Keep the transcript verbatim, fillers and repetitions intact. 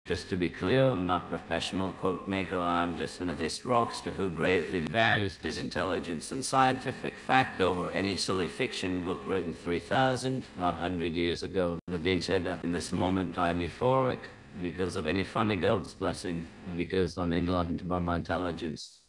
Just to be clear, I'm not a professional quote maker, I'm just an atheist rockstar who greatly values his intelligence and scientific fact over any silly fiction book written three thousand, not one hundred years ago. That being said, in this moment I'm euphoric because of any funny God's blessing, because I'm enlightened by my intelligence.